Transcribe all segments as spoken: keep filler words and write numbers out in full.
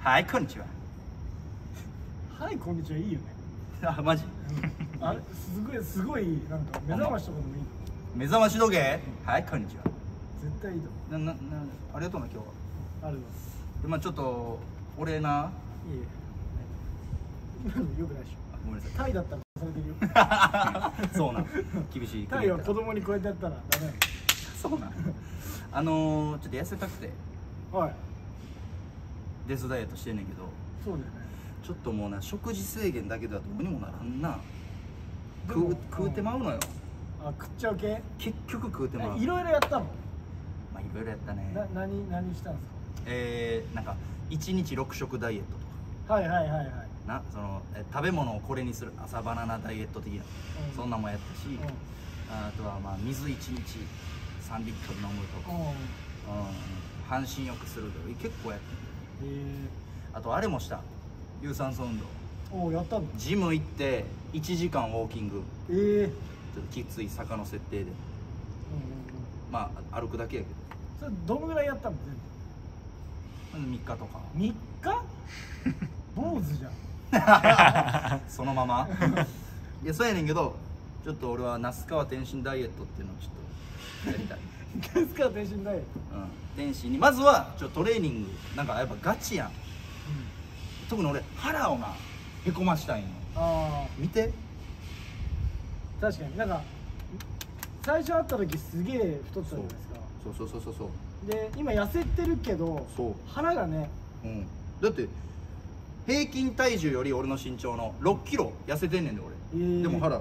はいこんにちは。 はいこんにちはいいよね。 あマジあれすごいすごいなんか目覚ましとかでもいい。 目覚まし時計。はいこんにちは。 絶対いいと思なななありがとうな今日は。 う。あるわ。 でまあちょっと俺ないいえ。今のよくないでしょ。 ごめんなさい。 タイだったらされてるよ。 そうなん厳しいタイは子供にこうやってやったらダメなそうなんあのー、ちょっと痩せたくての。はい。 デスダイエットしてんねんけど、 そうだよね。 ちょっともうな食事制限だけではどうにもならんな。 でも食う食うてまうのよ。 あ、食っちゃう系。 結局食うてまう。 いろいろやったの。 まあいろいろやったね。 な何何したんですえー、なんかいちにちろく食ダイエットとかか。はいはいはいはい。 な、そのえ食べ物をこれにする朝バナナダイエット的な、 うんそんなんもやったし、 うんあとはまあ水いちにちさんリットル飲むとか、うん、 うん。 半身浴するとか結構やってる。 えあとあれもした、有酸素運動。 ー、おおやったの。 ジム行っていちじかんウォーキング、 えー。 ちょっときつい坂の設定で、 うんうんうん。 まあ歩くだけやけそれどのぐらいやったの全部。 どみっかとかみっか坊主じゃん。 そのままいやそうやねんけど、ちょっと俺は那須川天心ダイエットっていうのをちょっとやりたいですから天心ダイエット。 うん天心にまずはちょっとトレーニングなんかやっぱガチやん。特に俺腹をなへこましたんよ。 あ見てあ確かになんか最初会った時すげえ太ってたじゃないですか。 そうそうそうそうそうで今痩せてるけどそう腹がね。 うんだって平均体重より俺の身長のろっキロ痩せてんねんで俺、 えーでも腹す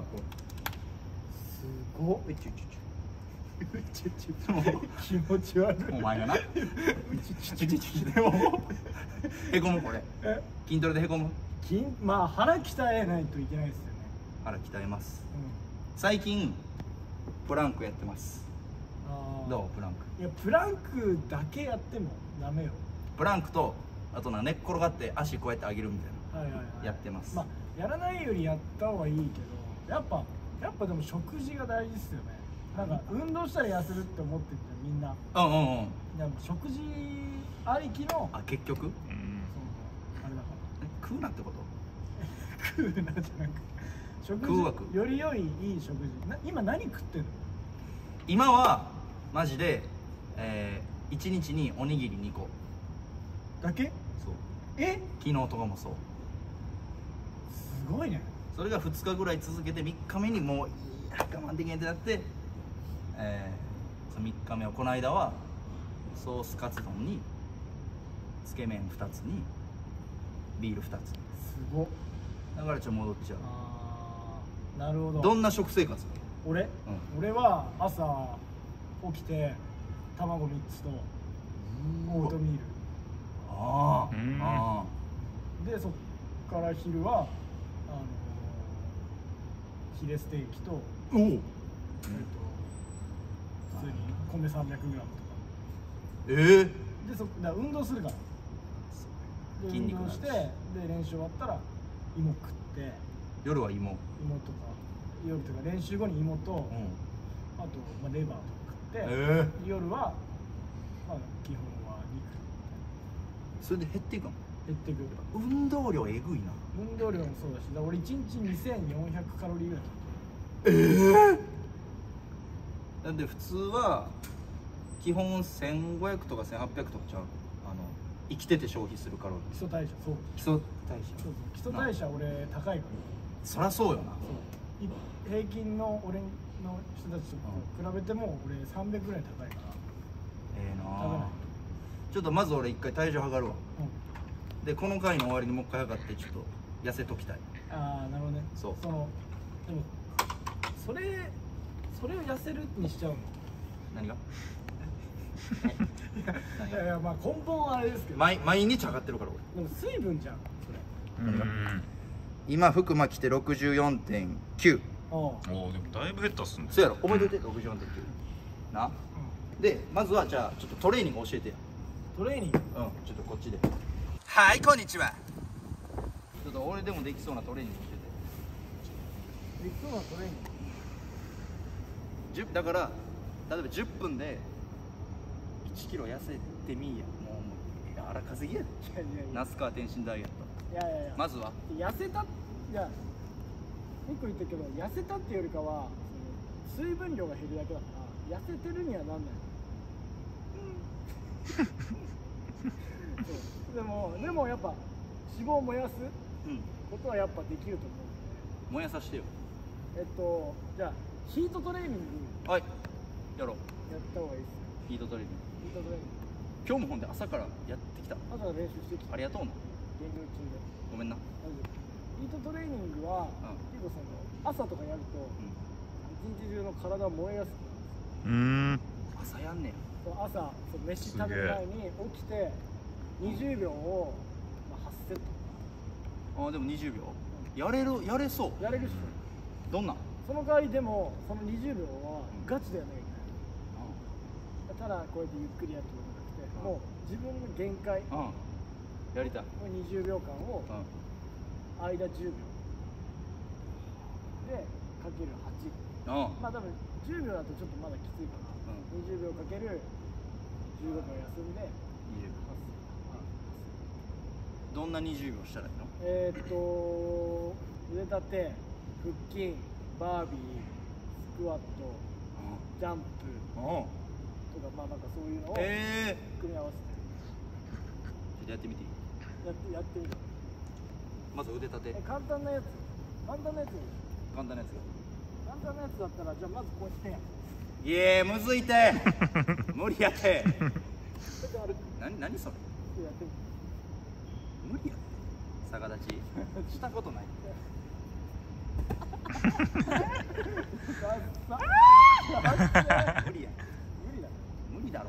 ごっ。 えちょちちょちょちょ気持ち悪い。 ちょお前がなちょちょちょちょでもへこむこれえ筋トレでへこむ。 筋まあ腹鍛えないといけないですよね。 腹鍛えます。 う最近プランクやってます。 ん、ああどうプランク。 いやプランクだけやってもダメよ。 プランクとあとな寝っ転がって足こうやって上げるみたいはいはいはいなやってます。 まあやらないよりやった方がいいけど、やっぱやっぱでも食事が大事ですよね。なんか運動したら痩せるって思ってるじゃんみんな。 うんうんうん。 いやもう食事ありきのあ結局そのあれだから食うなってこと。 食うなじゃなく食食うわ食う事より良いいい食事な。今何食ってんの。 今はマジで、えー、いちにちにおにぎりにこだけ。 そうえ昨日とかもそう。 すごいね。 それがふつかぐらい続けてみっかめにもういや我慢できへんってなって、えー、そのみっかめをこの間はソースカツ丼につけ麺ふたつにビールふたつ。 すごっ。 だからちょっと戻っちゃう。 あーなるほど。 どんな食生活。 俺、 うん俺は朝起きて卵みっつとオートミーあーうんあルで、そっから昼はあのヒレステーキと、 ーおおえっと普通に米 さんびゃくグラム とかええー、 で、そだから運動するから。で筋肉になるし運動してで練習終わったら芋食って、 夜は芋。 芋とか夜とか練習後に芋と、 うんあと、まあ、レバーとか食って、 ええ夜は、まあ、基本は肉それで減っていくの。 減ってくる。 運動量えぐいな。 運動量もそうだし、だから俺いちにちにせんよんひゃくカロリーぐらいええなんで普通は基本せんごひゃくとかせんはっぴゃくとかちゃう。あの生きてて消費するカロリー。 基礎代謝。そう基礎代謝。 そうそう基礎代謝俺高いから。 そりゃそうよな。 そうい平均の俺の人たちと比べても俺さんびゃくぐらい高いから。 ええ食べないなあ。ちょっとまず俺一回体重測るわ。 うん、 でこの回の終わりにもう一回測ってちょっと痩せときたい。 ああなるほどね。 そうそのでもそれそれを痩せるにしちゃうの。 何がいやいやまあ根本はあれですけど、 毎毎日測ってるから俺。 でも水分じゃんそれ。 うん今服巻きて ろくじゅうよんてんきゅう。 おうおおでもだいぶ減ったっすね。 そうやろ覚えといて ろくじゅうよんてんきゅう な。でまずはじゃあちょっとトレーニング教えてや。 トレーニング。 うんちょっとこっちで。はいこんにちは。ちょっと俺でもできそうなトレーニング教えて。 ビッグマントレーニング。 じゅだから例えばじゅっぷんでいちキロ痩せてみいや。もういや荒稼ぎやで。 いやいやいや那須川天心ダイエット。 いやいやいやまずは痩せたいや一個言ったけど痩せたっていうよりかはその水分量が減るだけだから痩せてるにはなんないそうでもでもやっぱ脂肪を燃やすうんことはやっぱできると思う燃やさしてよ。 えっとじゃあヒートトレーニングはい、やろう。 やった方がいいですよヒートトレーニング。 ヒートトレーニング今日もほんで朝からやってきた。 朝から練習してきたありがとうな。 減量中でごめんな。 大丈夫ヒートトレーニングは、 うん結構その朝とかやるとうん。 一日中の体が燃えやすくなるんですようーん。 朝やんねそう朝そう飯食べる前に起きてにじゅうびょうを、まあ、はちセットや。あ、でもにじゅうびょう。やれる、やれそう。 やれるっしょどんなん？ その代わりでもそのにじゅうびょうはガチでやらなきゃいけないただこうやってゆっくりやってるんじゃなくてもう自分の限界うん。うん。やりたい。 のにじゅうびょうかんをうん。 間じゅうびょうでかけるはちうん。 まあ多分じゅうびょうだとちょっとまだきついから、 うんにじゅうびょうかけるじゅうごびょう休んでにじゅうびょはちう。どんなにじゅうびょうしたらいいの？ えーっと腕立て腹筋バービースクワットジャンプうん。うん。 とかまあなんかそういうのをええ組み合わせてー。ちょっとやってみていい？ やってやってみるまず腕立てえ。簡単なやつ簡単なやつ簡単なやつが。 簡単なやつだったらじゃあまずこうやっていえ、むずいて。無理やて。 ちょっとあるなに、なにそれ。 やってみて無理やて。逆立ち。したことない。 さあ無理や。 無理だ無理だろ。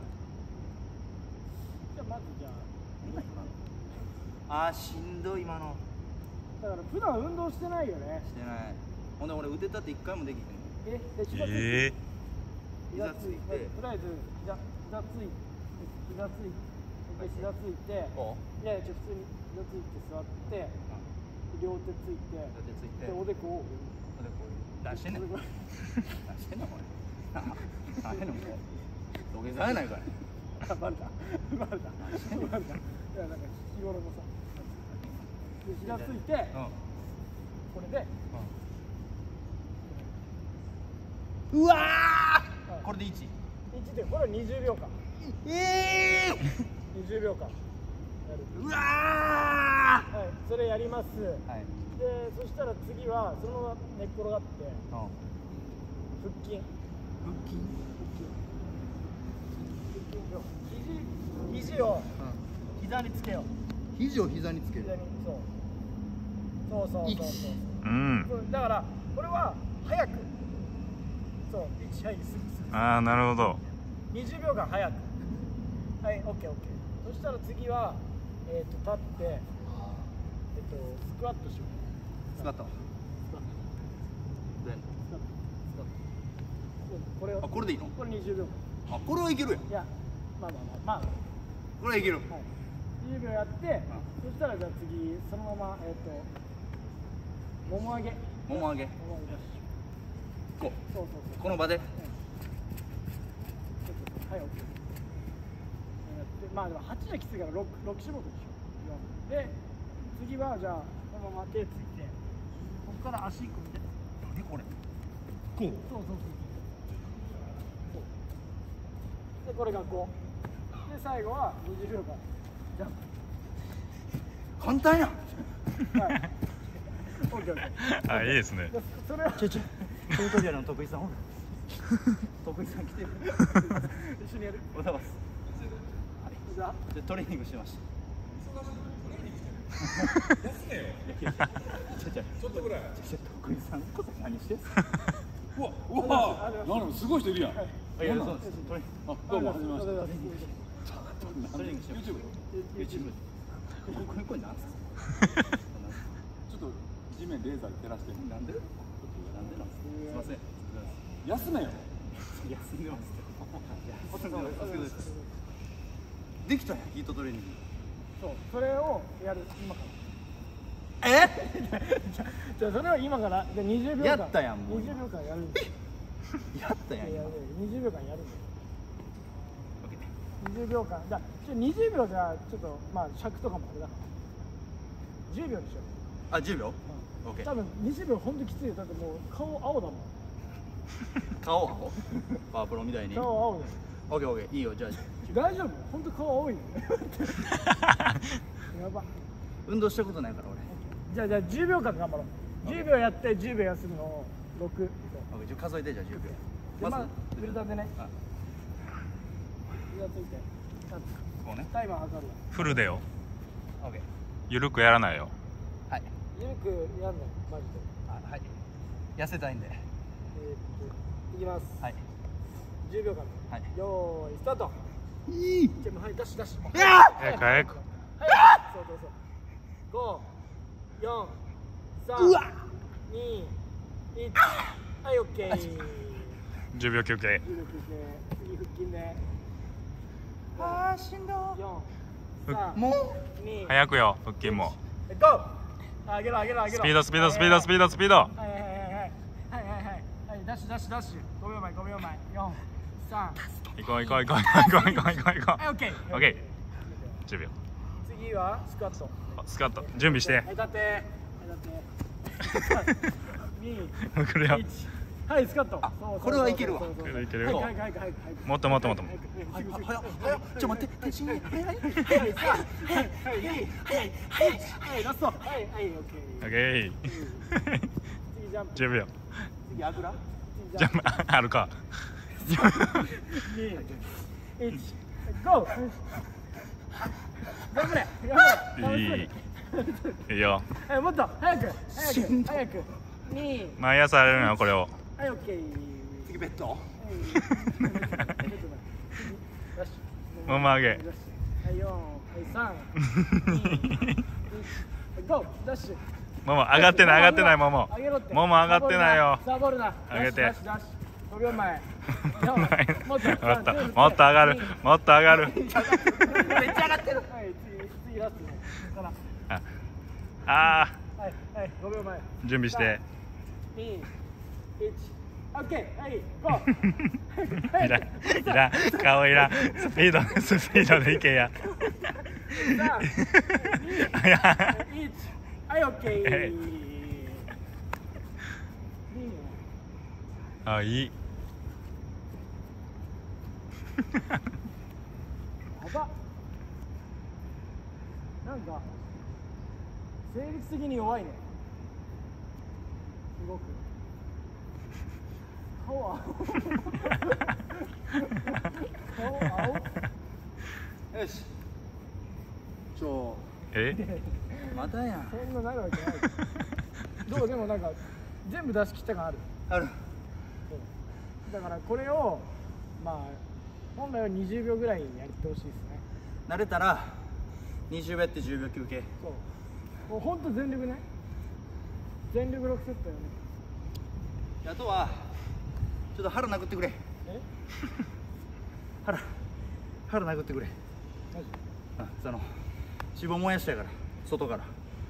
じゃあまずじゃあ今今の。あー、しんどい今の。 だから普段運動してないよねしてない。ほんで俺腕立て一回もできへん。 えで膝ついてええ膝ついてとりあえず膝膝ついて膝ついてで膝ついてこう。 いやいやちょ普通に膝ついて座って両手ついて腕ついて。 でおでこをでこう出してんねん。出してんのこれ。何やねんこれ。土下座やないかい。 あバレたバレたバレたいやなんか日頃のさで膝ついてうん。 これでうわはいー。これでいち。 いちでこれはにじゅうびょうかんええにじゅうびょうかんやるー。うわはいそれやりますー。はい。 でそしたら次はそのまま寝っ転がってうん。 腹筋腹筋。 肘肘を膝につけよう肘を膝につける膝。にそうそうそうそうそううん。 そうだからこれは早くそういちはいすぐすぐああ、なるほど。 にじゅうびょうかん早くはいオッケーオッケーそしたら次はえっ、と立ってえっ、とスクワットしようスカット。 スクワットどうやんの？ スクワットスクワットうんこれをあ、これでいいの？ これにじゅうびょうかんあ、これはいけるやん。 いやまあまあまあまあこれはいける。 はい、にじゅうびょうやって、そしたらじゃあ次そのままえっ、ともも上げもも上げ。 もも上げ出しこそうそうそうう。この場で。 ちょっとはい OK やってまあでもはちはきついからろく、ろく種目でしょよんで次はじゃあこのまま手ついてここから足組んで何これ。こう。 そうそうそうそうでこれがこうで最後はにじゅうびょうかんジャンプ簡単やん。 はい。オッケーオッケー。 あ、いいですね。 でそれはちょちょ。トゥートリアルの徳井さんおる。徳井さん来てる。 一緒にやる。 おはようございます。 じゃあでトレーニングしました。 休めよ。 いやいやちょちょちょっとぐらい。 ちょ徳井さんこそ何してんすか。 うわ、うわ、なんかすごい人いるやん。 いやそうです。トレあ、どうも、はじめまして。 て。 トレーニングしました。 YouTube。 YouTube。これこれなんすか。 ちょっと地面レーザーで照らして。 なんで？なんでなんすか。すいません。 休めよ。 休んでます。休んでます。お疲れ様です。できたやん、ヒートトレーニング。 そう、それをやる今かえ？ じゃあそれは今からでにじゅうびょうかんやったやんもうにじゅうびょうかんやるんだよ。 やったやん今。 いやいやにじゅうびょうかんやるんだよ。 オッケー。 にじゅうびょうかんだ。ちょにじゅうびょうじゃちょっとまあ尺とかもあれだからじゅうびょうでしょ。 あ、じゅうびょう、オッケー。 多分にじゅうびょうほんときついよ。だってもう顔青だもん。 顔青パワープロみたいに。 顔青だよ。 オッケーオッケー、いいよ。じゃあ大丈夫？ほんと顔青いよやば。 運動したことないから俺。 じゃあじゃあじゅうびょうかん頑張ろう。じゅうびょうやってじゅうびょう休むのをろく。 オッケー、ちょ数えて。じゃあじゅうびょう。 でまあまずフィルターでね。 あフィルターついて。 こうね。 タイマー測るわ。 フルでよ。 オッケー。 ゆるくやらないよ。 はい。 ゆるくやんないマジで。 あ、はい。痩せたいんで。 えー、っといきます。 はい。 じゅうびょうかん。 はい。 よーいスタート。 いい。 じゃあはいダッシュダッシュ。 早く早く。 はい。そうそうそう。五、四、三、二、一。はい、オッケー。 じゅうびょう休憩。 じゅうびょう休憩。次腹筋で。 あー、しんど四、三、 も二。 早くよ、腹筋も。 ゴー。上げろ上げろ上げろ。 スピードスピードスピードスピードスピード。 はいはいはいはいはいはいはいはいダッシュダッシュダッシュ。ごびょうまえごびょうまえ。四、三。 行こう行こう行こう行こう行こう行こう行こはい、オッケー。 う。オッケー。じゅうびょう。 次はスクワット。 スカット準備して。 はい、立って。はい、立って。二、 くるよ。 一。はい、スクワット。そうそうそうこれはいけるわそうそうそういけるいけるはいはいはいはいはい。 もっともっともっともっはい、はい、はい、はい、ちょ、待って、手信号、はい、はい、 はい、さあ、はい、はい、はい、はい、はい、ラスト。はい、はい、オッケー。 と。オッケー。 次ジャンプ。 じゅうびょう。 次あぐら。次じゃああるか。 二、一、ゴー。頑張れ。頑張れ。 いい。いいよ。 はい、もっと早く早く早く。二。 毎朝やるのよこれを。 はい、オッケー。 次ベッド。 もも上げ。 はい、四、はい、三、二、一、ゴー、ダッシュ。 もも上がってない上がってないもも。 上げろって。 もも上がってないよ。 サーボールな。 上げてダッシュダッシュダッシュ。ごびょうまえ。 ももっとっともっと上がるもっと上がる。 めっちゃ上がってる。はい、次次ラストね。からああはいはいごびょうまえ。 準備して。 二、一、オッケー、はいゴー。 いらんいらん顔いらんスピードスピードでいけや。 三、 いや二、一、はいオッケー。 えいいね。 あいい。 やば。なんか生理的に弱いね。すごく。顔青。顔青。 よし。ちょ、 えまだやん。 そんななるわけない。どうでもなんか全部出し切った感ある。 ある。 だからこれをまあ本来はにじゅうびょうぐらいやってほしいですね。 慣れたらにじゅうびょうやってじゅうびょう休憩。 そうもうほんと全力ね。全力ろくセットよね。 あとはちょっと腹殴ってくれ。 え腹腹殴ってくれ。 マジあ、その脂肪燃やしたやから外から。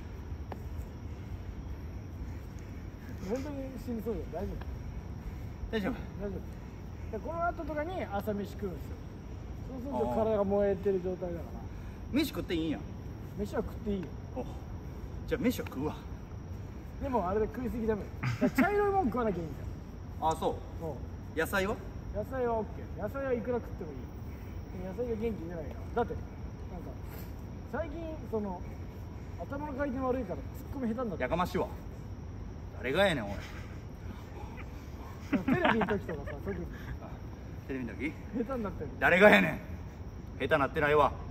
本当に死にそうだよ。大丈夫大丈夫。 大丈夫。でこの後とかに朝飯食うんですよ。そうすると体が燃えてる状態だから飯食っていいんや。 飯は食っていいよ。 お、じゃあ飯は食うわ。 でもあれで食いすぎダメよ。だから茶色いもん食わなきゃいいんだよ。 あ、そう。 そう野菜は野菜は OK。野菜はいくら食ってもいい。でも野菜が元気出ないから。だってなんか最近その頭の回転悪いからツッコミ下手になってやかましいわ。誰がやねんおい。 テレビの時とかさ、特にテレビの時下手になってる。 誰がやねん。下手なってないわ。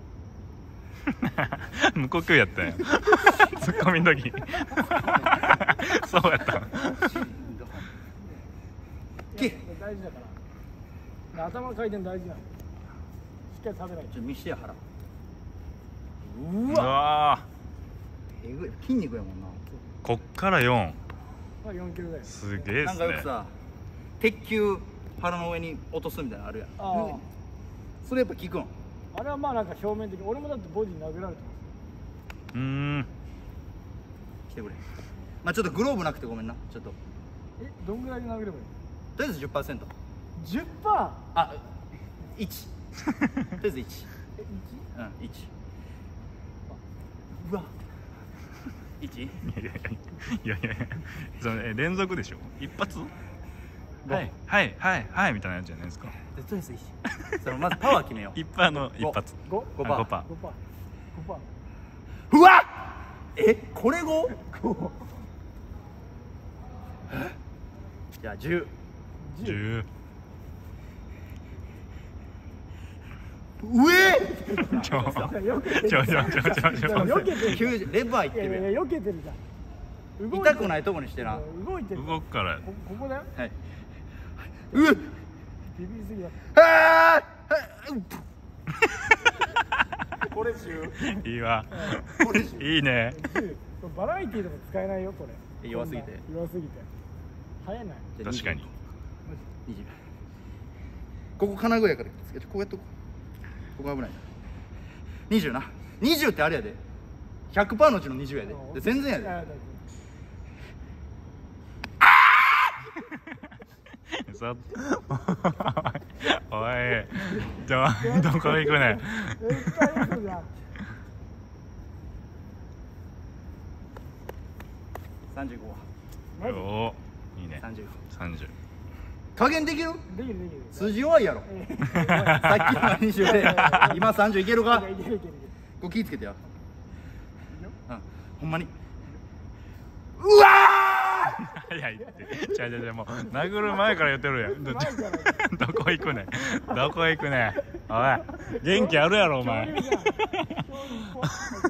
無呼吸やったんや。ツッコミの時。そうやったん。 けいや大事だからで頭の回転大事なの。しっかり食べないと。 ちょっと見してや腹。 うわえぐい筋肉やもんな。 こっからよん。 まあよんキロだよ。 すげえっなんすね。 かよくさ、鉄球腹の上に落とすみたいなのあるやん。 ああそれやっぱ効くん。 あれはまあなんか表面的。俺もだってボディ殴られてうーん。 来てくれ。まあちょっとグローブなくてごめんな。ちょっととます。えどんぐらいで殴ればいい？ りあえず じゅっパーセント。 じゅっパーセント。 あ、いち。 りあえずいち。 えうん、いち。うわいち。 いやいやいやいやいやそのえ連続でしょ一発はいはいはいはいみたいなやつじゃないですかでとりあえずいち。そのまずパワー決めよう。 一発の一発五ごパーあごパいちごパーごパーうわえこれ ご？ ごじゃあじゅう。 ーじゅ上うちょよけてるちょちょちょちょちょよけてるきゅうじゅうレバーいっいやいやいやてるやよけてるじゃんん。 動いてる痛くないとこにしてな。 動いてる動くからこここだよはい。うっビビりすぎだあーこれじゅう。 いいわこれじゅう。 いいねじゅうこれバラエティーでも使えないよこれ弱すぎて弱すぎて生えないじゃあ確かににじゅう。ここ金具やからつけてこうやっとこうここ危ないにじゅうなにじゅうってあれやで ひゃくパーセント のうちのにじゅうやでで全然やでいやいやそおいちょどこ行くねん絶対嘘じゃんさんじゅうごはマジおいいねさんじゅうごさんじゅう加減できるできるできる数字弱いやろえさっきのはにじゅうで今さんじゅういけるかいけるいけるいけるこれ気ぃつけてやうんほんまにうわ早いってちゃうちゃうちゃうもう殴る前から言ってるやんど前からどこ行くねんどこ行くねんおい元気あるやろお前恐竜じゃん恐竜怖い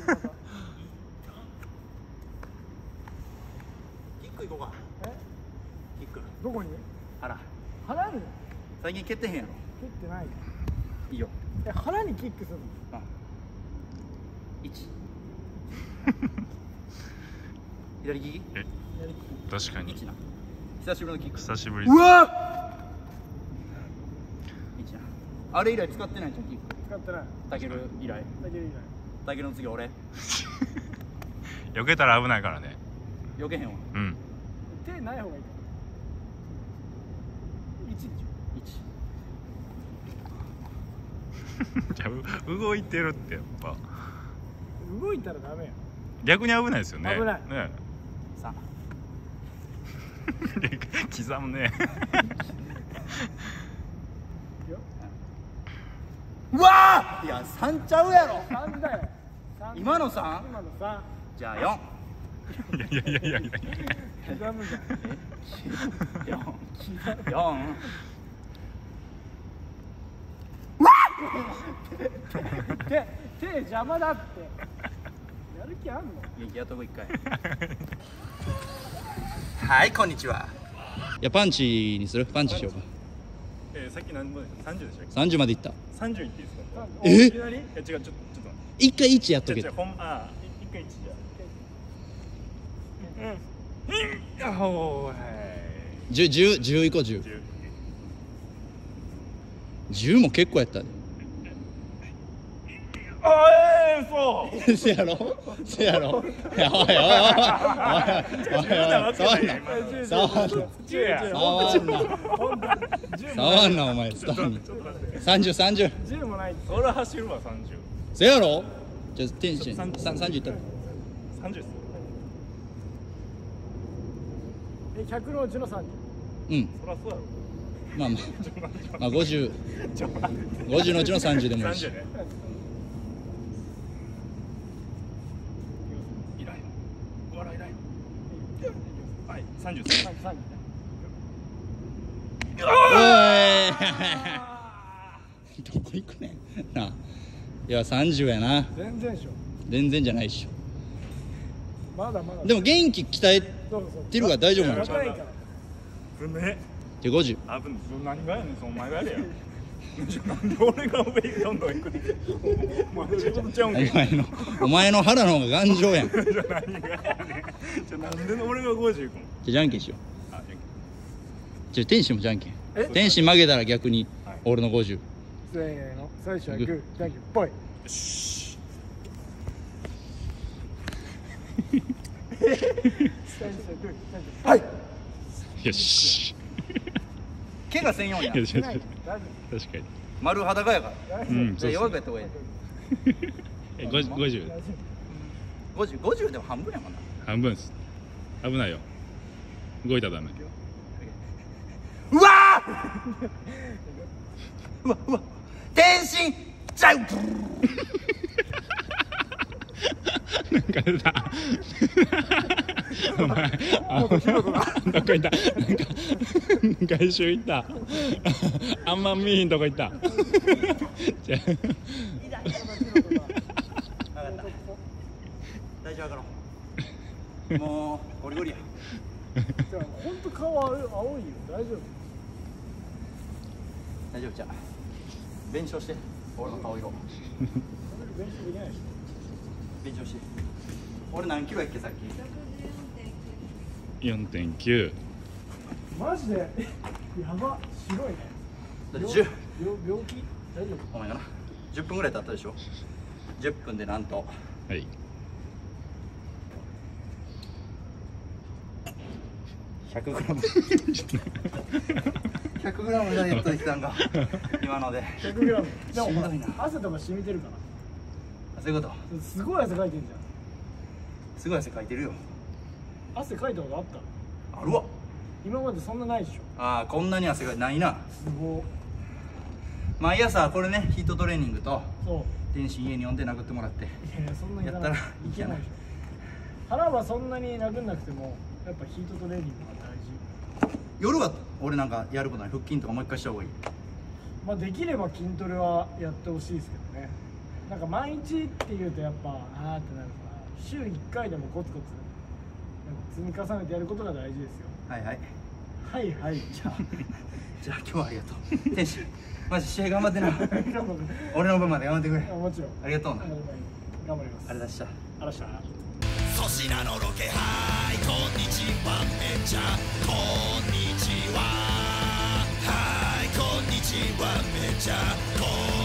キックいこうかえキックどこに腹腹に最近蹴ってへんやろ蹴ってないいいよえ腹にキックするのうんいち左利きえやり確かにいちな久しぶりのキック久しぶりうわいちなあれ以来使ってないじゃんキック使ってないたける以来だけでいいないたけるの次俺避けたら危ないからね避けへんわうん手ない方がいいからいちでしょいちじゃあう動いてるってやっぱ動いたらダメや逆に危ないですよね危ないねさん刻むねいくようわーいやさんちゃうやろさんだよさん今のさん今のさんじゃあよんいやいやいやいやいや刻むじゃんよんよん手手邪魔だってやる気あんの元気やっとこ一回はいこんにちはいやパンチにするパンチしようかえー、さっき何分さんじゅうでしたっさんじゅうまでいったけさんじゅういっていいですかえいきなりえ違うちょっとちょっと待って一回いちやっとけじゃあほんあい一回一じゃうんあおーはいじゅう、じゅう、じゅういこうじゅうじゅうじゅうも結構やったであえー、そうせやろせやろおいおいおいおいおい触んな触んなじゅうや触んな触んなお前スタッフにさんじゅう、さんじゅうじゅうもないそれ走るわさんじゅうせやろじゃあ天心さんじゅういったらさんじゅうっすえひゃくのうちのさんじゅううんそらそうやろまあまあまあごじゅうごじゅうのうちのさんじゅうでもいいしさんじゅうねいないのお笑いないのはいさんじゅうさんさんじゅうおいどこ行くねんなあいやさんじゅうやな全然でしょ全然じゃないっしまだまだょでも元気鍛えそうそうてるから大丈夫なの硬いからぶねでごじゅうあぶん何がやねんそのお前がやれやなんで俺が上にどんどん行くねんお前仕事ちゃうんけお前のお前の腹の方が頑丈やんじじゃあ何がやねんじゃあなんで俺がごじゅう行くのゃあじゃんけんしようあじゃんじゃあ天心もじゃんけんえ天心負けたら逆にはい俺のごじゅうせーの最初はグーじゃんけんぽいよし最初はグーじゃんけんぽいよし怪我せんようにやよしよしない大丈確かに丸裸やからうんじゃあ弱くやった方がいいえごごじゅう大丈ごじゅう、ごじゅうでも半分やもんな半分っす危ないよ動いたらダメうわーうわうわ天心ちゃうなんか出たお前あどこ行ったなんか外周行ったあんま見えんとこ行ったじゃあ大丈夫かなもうゴリゴリや夫。本当顔青いよ、大丈夫。 大丈夫じゃあ弁償して俺の顔色練習できないでし弁償して俺何キロやっけさっきよんてんきゅうょ。マジで、やば、白いね。 だってじゅう病病気大丈夫。 お前かなじゅっぷんぐらい経ったでしょじゅっぷんでなんとはいひゃくグラムひゃくグラムダイエットできたんか今のでひゃくグラム。でもほらしんどいな汗とか染みてるかそういうことら。すごい汗かいてんじすごい汗かいてるよゃん。汗かいたことあったあるわ今までそんなないでしょ。 ああこんなに汗がないなすご毎朝これねヒートトレーニングとそう。 天心家に呼んで殴ってもらっていやいや、そんなにいかないやったらいけないでしょ。腹はそんなに殴んなくてもやっぱヒートトレーニングが大事。 夜は俺なんかやることない腹筋とかもう一回した方がいいまあできれば筋トレはやってほしいですけどね。なんか毎日っていうとやっぱあーってなるから週いっかいでもコツコツなんか積み重ねてやることが大事ですよ。 はいはいはいはい。 じゃあじゃあ今日はありがとう天心マジ試合頑張ってな頑張って俺の分まで頑張ってくれもちろんありがとうな頑張ります。 あれだしたあらっしゃ粗品のロケハイこんにちはめちゃこんにちははいこんにちはめちゃこん